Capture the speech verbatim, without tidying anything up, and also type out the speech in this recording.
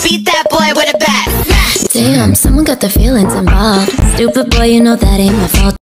beat that boy with a bat. Damn, someone got their feelings involved. Stupid boy, you know that ain't my fault.